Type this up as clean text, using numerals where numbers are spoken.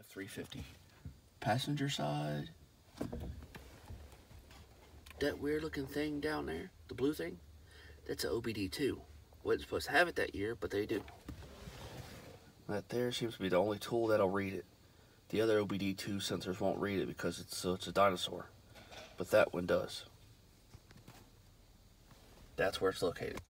F-350. Passenger side. That weird looking thing down there, the blue thing, that's an OBD2. Wasn't supposed to have it that year, but they do. That there seems to be the only tool that'll read it. The other OBD2 sensors won't read it because it's a dinosaur, but that one does. That's where it's located.